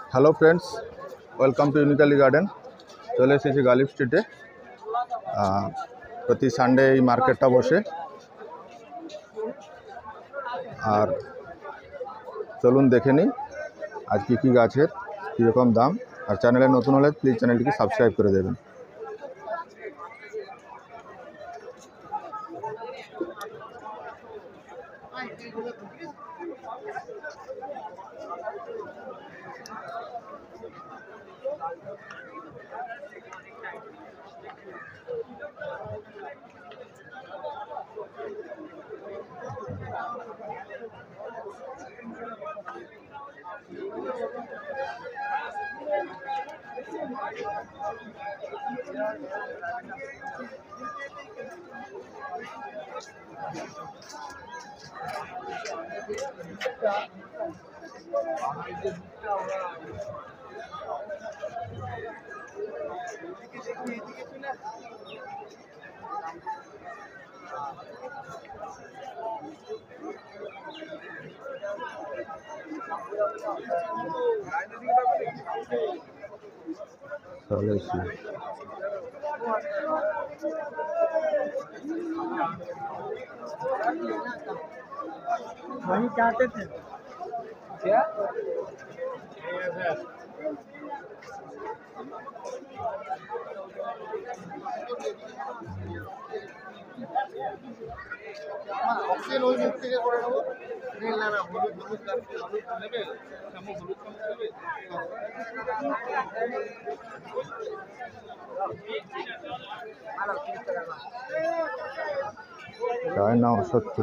Hello friends, welcome to unique Ali garden. চলে এসেছি গালিব স্ট্রিটে। প্রতি সানডে এই মার্কেটটা বসে। আর চলুন দেখে নিই আজ কী কী গাছের কীরকম দাম। আর চ্যানেলে নতুন হলে প্লিজ চ্যানেলটিকে সাবস্ক্রাইব করে দেবেন। चले वही चाहते थे क्या? অক্সিজেন ওই মুখ থেকে করে নেবো। না না, হলুদ হলুদ নেবে, হলুদ নেবে। चाय ना सत्य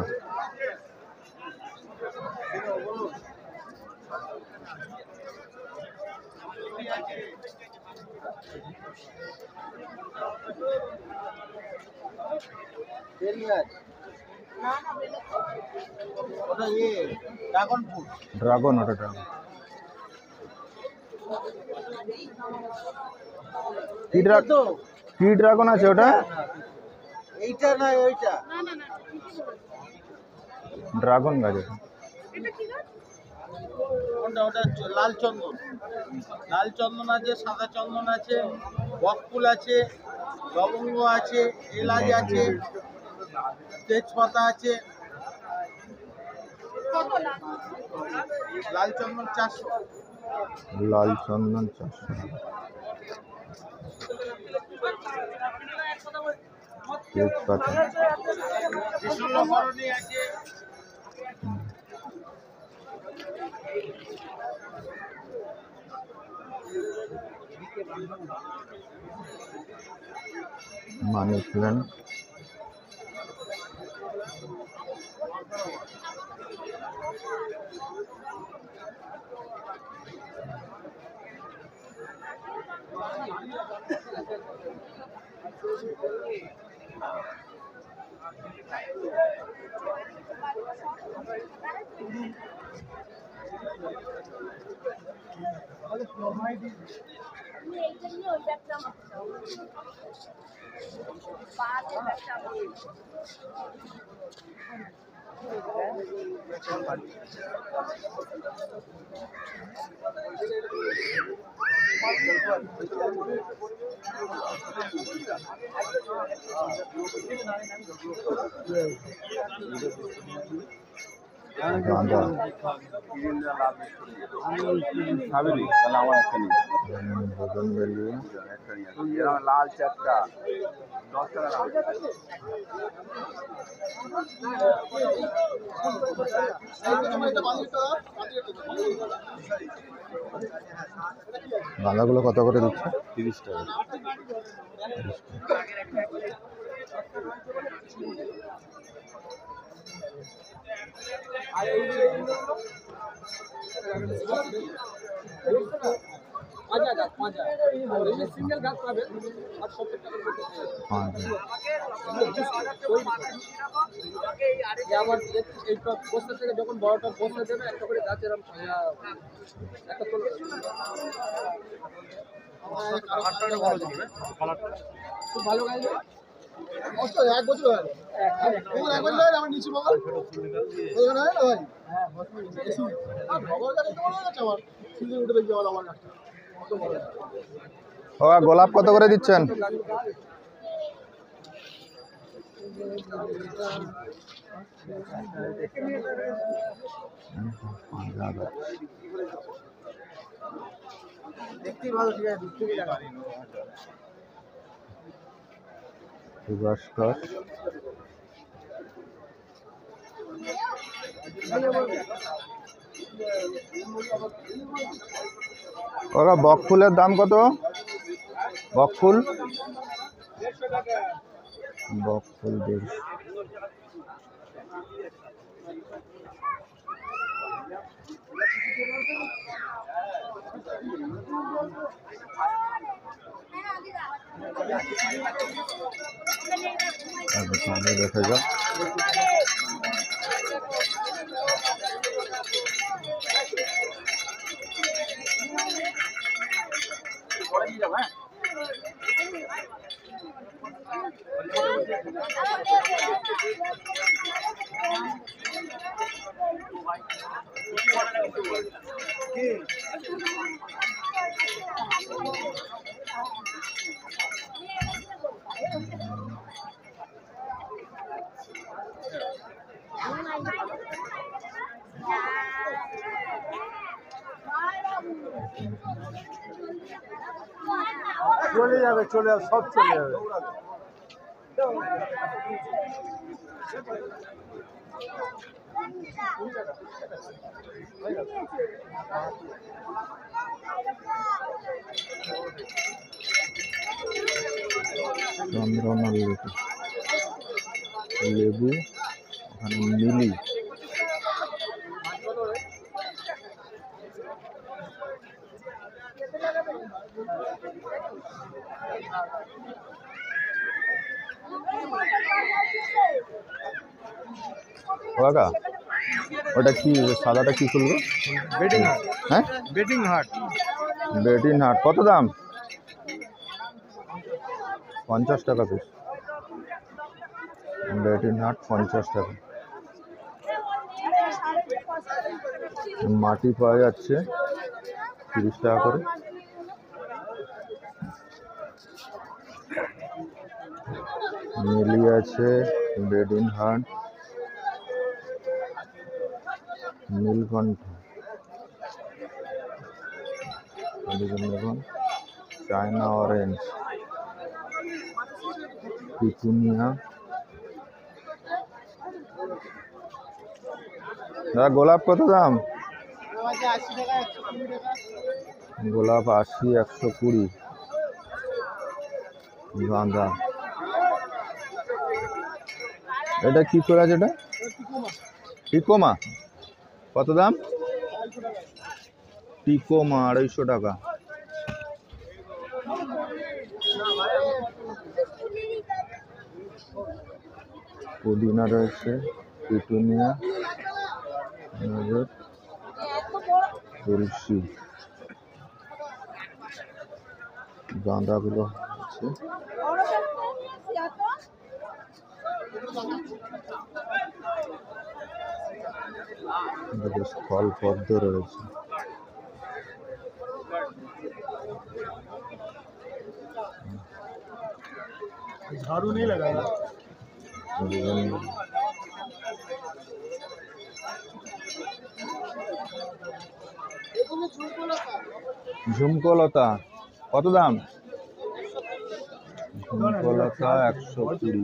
ड्रैगन কি ড্রাগন আছে ওটা? এইটা না ওইটা ড্রাগন গাছ। এটা কি গাছ? ওটা লাল চন্দন। লাল চন্দন আছে, সাদা চন্দন আছে, বকফুল আছে, লবঙ্গ আছে, এলাচ আছে, তেজপাতা আছে। লাল চন্দন 400। লাল চন্দন 400। তেজপাতা মানি প্ল্যান্ট, গাঁদা, বোগনভেলিয়া, লাল চারটা 10 টাকা। গাঁদাগুলো কত করে দিচ্ছে? 30 টাকা। সিঙ্গেল গাছ পাবেন আর 70 টাকা করে। আবার এই বস্তা থেকে যখন বড়টা বস্তা দেবে একটা করে গাছ এরকম একটা তুলবে। খুব ভালো গাছ, 1 বছর হয়ে গেল। ও গোলাপ কত করে দিচ্ছেন? দেখতেই ভালো, ঠিক আছে, 2 টাকা। সুভাষকর ওরা বকফুলের দাম কত? বকফুল বকফুল 150। সামনে দেখা যাক। চলে যাবে, চলে যাবে, সব চলে যাবে। চন্দ্রমা লেবু, ওখানে মিলি। কাকা ওটা কি সাদাটা কি ফুল গো? বেটিং হাট। হ্যাঁ, বেটিং হাট। বেটিন হাট কত দাম? 50 টাকা পিস। বেটিন হাট 50 টাকা। মাটি পাওয়া যাচ্ছে 30 টাকা করে। মিলি আছে, বেডিন হাট, নীলকণ্ঠ, চায়না অরেঞ্জ, পিটুনিয়া। দাদা গোলাপ কত দাম? গোলাপ 80, 120। গাঁদা এটা কি করে আছে? এটা টিকোমা কত দাম? টিকোমা 250 টাকা। পুদিনা রয়েছে, পিটুনিয়া, তুলসী, গাঁদাগুলো আছে। ফল পদ্ম রয়েছে। झाड़ू नहीं लगाया। ঝুমকোলতা কত দাম? ঝুমকোলতা 120।